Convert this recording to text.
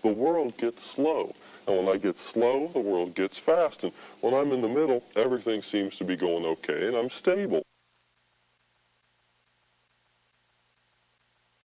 the world gets slow. And when I get slow, the world gets fast. And when I'm in the middle, everything seems to be going okay, and I'm stable.